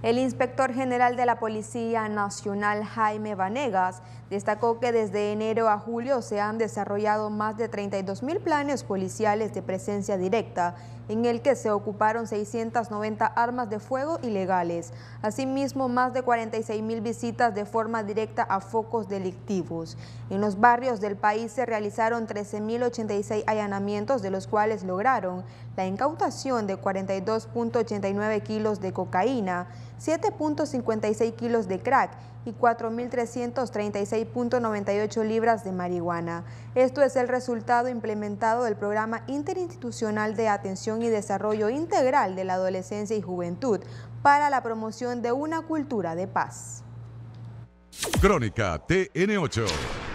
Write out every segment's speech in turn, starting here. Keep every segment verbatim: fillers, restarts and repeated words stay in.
El inspector general de la Policía Nacional, Jaime Vanegas, destacó que desde enero a julio se han desarrollado más de treinta y dos mil planes policiales de presencia directa, en el que se ocuparon seiscientas noventa armas de fuego ilegales. Asimismo, más de cuarenta y seis mil visitas de forma directa a focos delictivos. En los barrios del país se realizaron trece mil ochenta y seis allanamientos, de los cuales lograron la incautación de cuarenta y dos punto ochenta y nueve kilos de cocaína, siete punto cincuenta y seis kilos de crack y cuatro mil trescientos treinta y seis punto noventa y ocho libras de marihuana. Esto es el resultado implementado del Programa Interinstitucional de Atención y Desarrollo Integral de la Adolescencia y Juventud para la promoción de una cultura de paz. Crónica T N ocho.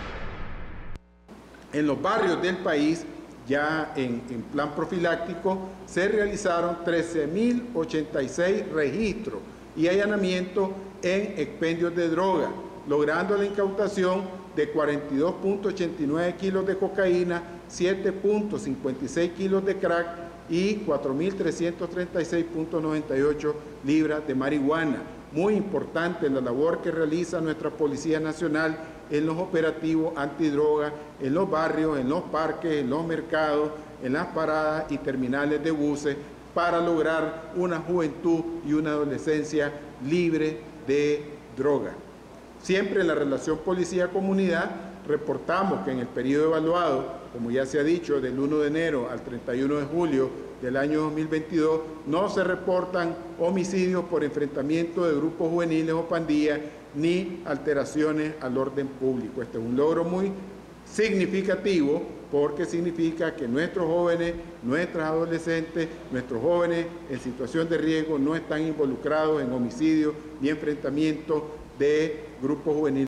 En los barrios del país, ya en, en plan profiláctico, se realizaron trece mil ochenta y seis registros y allanamientos en expendios de droga, logrando la incautación de cuarenta y dos punto ochenta y nueve kilos de cocaína, siete punto cincuenta y seis kilos de crack y cuatro mil trescientos treinta y seis punto noventa y ocho libras de marihuana. Muy importante la labor que realiza nuestra Policía Nacional en los operativos antidroga, en los barrios, en los parques, en los mercados, en las paradas y terminales de buses, para lograr una juventud y una adolescencia libre de droga. Siempre en la relación policía-comunidad reportamos que en el periodo evaluado, como ya se ha dicho, del uno de enero al treinta y uno de julio del año dos mil veintidós, no se reportan homicidios por enfrentamiento de grupos juveniles o pandillas, ni alteraciones al orden público. Este es un logro muy significativo porque significa que nuestros jóvenes, nuestras adolescentes, nuestros jóvenes en situación de riesgo no están involucrados en homicidios ni enfrentamientos de grupos juveniles.